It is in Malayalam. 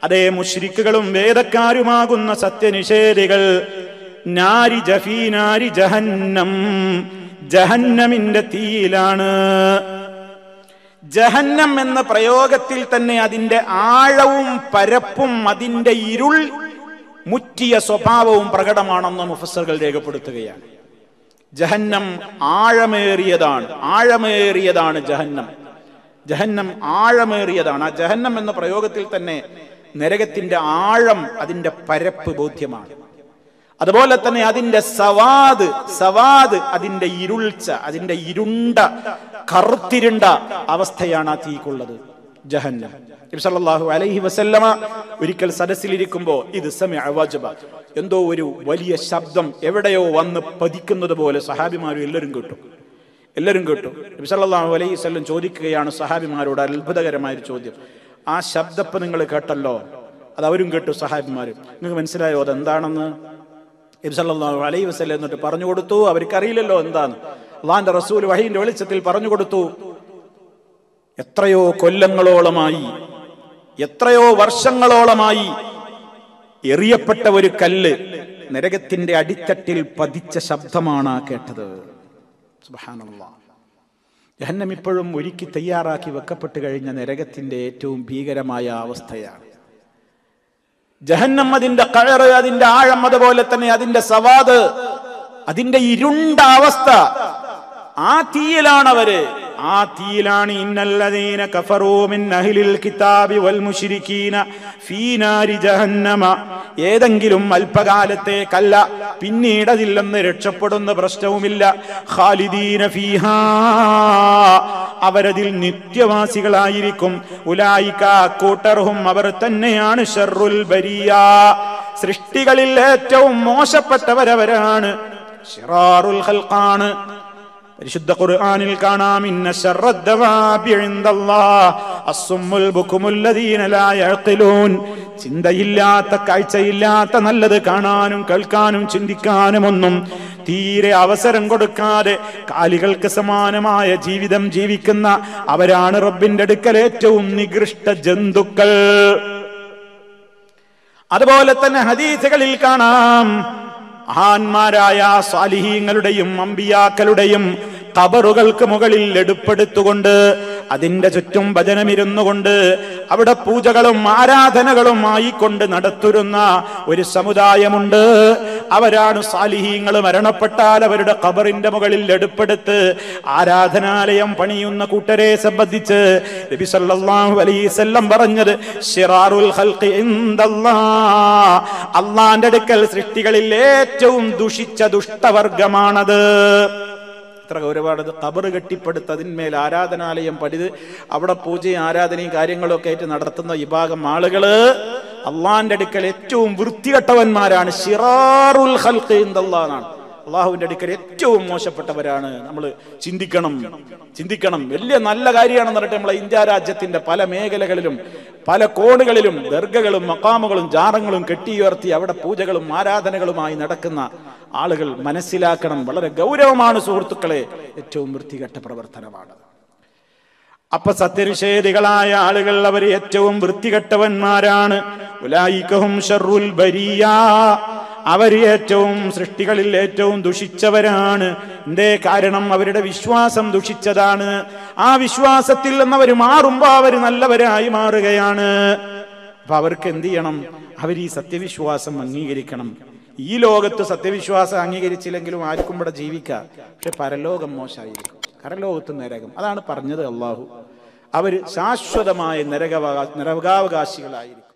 അതേ മുശ്രിക്കുകളും വേദക്കാരുമാകുന്ന സത്യനിഷേധികൾ നാരി ജഫീനാരി ജഹന്നം, ജഹന്നമിന്റെ തീയിലാണ്. ജഹന്നം എന്ന പ്രയോഗത്തിൽ തന്നെ അതിന്റെ ആഴവും പരപ്പും അതിന്റെ ഇരുൾ മുറ്റിയ സ്വഭാവവും പ്രകടമാണെന്ന് മുഫസ്സറുകൾ രേഖപ്പെടുത്തുകയാണ്. ജഹന്നം ആഴമേറിയതാണ്, ആഴമേറിയതാണ് ജഹന്നം. ജഹന്നം ആഴമേറിയതാണ്. ആ ജഹന്നം എന്ന പ്രയോഗത്തിൽ തന്നെ നരകത്തിന്റെ ആഴം, അതിന്റെ പരപ്പ് ബോധ്യമാണ്. അതുപോലെ തന്നെ അതിന്റെ സവാദ് അതിന്റെ ഇരുൾച്ച, അതിന്റെ ഇരുണ്ട കറുത്തിരുണ്ട അവസ്ഥയാണ് ആ തീക്കുള്ളത്, ജഹന്നം. നബി സല്ലല്ലാഹു അലൈഹി വസല്ലമ ഒരിക്കൽ സദസ്സിലിരിക്കുമ്പോ ഇത് സമിഅ വജബ, എന്തോ ഒരു വലിയ ശബ്ദം എവിടെയോ വന്ന് പതിക്കുന്നത് പോലെ സഹാബിമാരും എല്ലാവരും കേട്ടു. നബി സല്ലല്ലാഹു അലൈഹി വസല്ലം ചോദിക്കുകയാണ് സഹാബിമാരോട് അത്ഭുതകരമായ ഒരു ചോദ്യം. ആ ശബ്ദപ്പ് നിങ്ങൾ കേട്ടല്ലോ, അത് അവരും കേട്ടു സഹാബിമാരും. നിങ്ങൾക്ക് മനസ്സിലായോ അതെന്താണെന്ന്? നബി സല്ലല്ലാഹു അലൈഹി വസല്ലം എന്നിട്ട് പറഞ്ഞു കൊടുത്തു. അവർക്കറിയില്ലല്ലോ എന്താണ്. അല്ലാഹുവിന്റെ റസൂൽ വഹീന്റെ വെളിച്ചത്തിൽ പറഞ്ഞു കൊടുത്തു. എത്രയോ കൊല്ലങ്ങളോളമായി, എത്രയോ വർഷങ്ങളോളമായി എറിയപ്പെട്ട ഒരു കല്ല് നരകത്തിന്റെ അടിത്തട്ടിൽ പതിച്ച ശബ്ദമാണ് കേട്ടത്. സുബ്ഹാനല്ലാഹ്. ജഹന്നം ഇപ്പോഴും ഒരുക്കി തയ്യാറാക്കി വെക്കപ്പെട്ട് കഴിഞ്ഞ നരകത്തിന്റെ ഏറ്റവും ഭീകരമായ അവസ്ഥയാണ് ജഹന്നം. അതിന്റെ കഴറ്, അതിന്റെ ആഴം, അതുപോലെ തന്നെ അതിന്റെ സവാദ്, അതിന്റെ ഇരുണ്ട അവസ്ഥ, ആ തീയിലാണ് അവര്. ആ തീയിലാണ് ഇന്നല്ലദീന കഫറൂ മിൻ അഹ്ലിൽ കിതാബി വൽ മുശ്രികീന ഫീ നാരി ജഹന്നമ. ഏതെങ്കിലും അല്പകാലത്തേക്കല്ല, പിന്നീട് അതിൽ നിന്ന് രക്ഷപ്പെടുന്ന പ്രശ്നവുമില്ല. ഖാലിദീന ഫീഹാ, അവരതിൽ നിത്യവാസികളായിരിക്കും. ഉലൈക, കൂട്ടർഹും അവർ തന്നെയാണ് ശർറുൽ ബരിയ, സൃഷ്ടികളിൽ ഏറ്റവും മോശപ്പെട്ടവരവരാണ്, ശിറാറുൽ ഖൽഖാണ്. പരിശുദ്ധ ഖുർആനിൽ കാണാം, ഇന്ന ശർറദ്ദവാബി ഇൻദല്ലാഹ് അസ്സുമ്മുൽ ബുക്കുമുൽ ലദീന ലാ യഅഖിലൂൻ. ചിന്തയില്ലാത്ത, കാഴ്ചയില്ലാത്ത, നല്ലത് കാണാനും കേൾക്കാനും ചിന്തിക്കാനും ഒന്നും തീരെ അവസരം കൊടുക്കാതെ കാലികൾക്ക് സമാനമായ ജീവിതം ജീവിക്കുന്ന അവരാണ് റബ്ബിന്റെ അടുക്കൽ ഏറ്റവും നികൃഷ്ട ജന്തുക്കൾ. അതുപോലെ തന്നെ ഹദീസുകളിൽ കാണാം, മഹാന്മാരായ സ്വാലിഹീങ്ങളുടെയും അമ്പിയാക്കളുടെയും ഖബറുകൾക്ക് മുകളിൽ എടുപ്പെടുത്തുകൊണ്ട് അതിന്റെ ചുറ്റും ഭജനമിരുന്നുകൊണ്ട് അവിടെ പൂജകളും ആരാധനകളും ആയിക്കൊണ്ട് നടത്തുന്ന ഒരു സമുദായമുണ്ട്. അവരാണ് സാലിഹീങ്ങൾ. മരണപ്പെട്ടാൽ അവരുടെ ഖബറിന്റെ മുകളിൽ എടുപ്പെടുത്ത് ആരാധനാലയം പണിയുന്ന കൂട്ടരെ സംബന്ധിച്ച് നബി സല്ലല്ലാഹു അലൈഹി വസല്ലം പറഞ്ഞത്, ശിറാറുൽ ഖൽഖി ഇൻദല്ലാഹ്, അല്ലാഹുവിന്റെ അടുക്കൽ സൃഷ്ടികളിൽ ഏറ്റവും ദുഷിച്ച ദുഷ്ടവർഗമാണത്. എത്ര ഗൗരവമാണത്. ഖബർ കെട്ടിപ്പടുത്ത് അതിന്മേൽ ആരാധനാലയം പണിത് അവിടെ പൂജയും ആരാധനയും കാര്യങ്ങളൊക്കെ ആയിട്ട് നടത്തുന്ന വിഭാഗം ആളുകള് അള്ളാന്റെ അടുക്കൽ ഏറ്റവും വൃത്തികെട്ടവന്മാരാണ്. ശിറാറുൽ ഖൽഖി ഇൻദല്ലാഹ് എന്നാണ്. അള്ളാഹുവിന്റെ അടുക്കൽ ഏറ്റവും മോശപ്പെട്ടവരാണ്. നമ്മൾ ചിന്തിക്കണം. വലിയ നല്ല കാര്യമാണെന്ന് പറഞ്ഞിട്ട് നമ്മളെ ഇന്ത്യ രാജ്യത്തിന്റെ പല മേഖലകളിലും പല കോണുകളിലും ദർഗകളും മഖാമുകളും ജാറങ്ങളും കെട്ടിയുയർത്തി അവിടെ പൂജകളും ആരാധനകളുമായി നടക്കുന്ന ആളുകൾ മനസ്സിലാക്കണം, വളരെ ഗൗരവമാണ് സുഹൃത്തുക്കളെ, ഏറ്റവും വൃത്തികെട്ട പ്രവർത്തനമാണ്. അപ്പൊ സത്യനിഷേധികളായ ആളുകൾ അവർ ഏറ്റവും വൃത്തികെട്ടവന്മാരാണ്. ഉലൈകഹും ശർറുൽ ബരിയ, അവർ ഏറ്റവും സൃഷ്ടികളിൽ ഏറ്റവും ദുഷിച്ചവരാണ്. എന്തേ കാരണം? അവരുടെ വിശ്വാസം ദുഷിച്ചതാണ്. ആ വിശ്വാസത്തിൽ നിന്ന് അവർ മാറുമ്പോ അവർ നല്ലവരായി മാറുകയാണ്. അപ്പൊ അവർക്ക് എന്ത് ചെയ്യണം? അവർ ഈ സത്യവിശ്വാസം അംഗീകരിക്കണം. ഈ ലോകത്ത് സത്യവിശ്വാസം അംഗീകരിച്ചില്ലെങ്കിലും ആർക്കും ഇവിടെ ജീവിക്കാം. പക്ഷെ പരലോകം മോശമായിരിക്കും, പരലോകത്ത് നരകം. അതാണ് പറഞ്ഞത് അള്ളാഹു. അവർ ശാശ്വതമായ നരകാവകാശികളായിരിക്കും.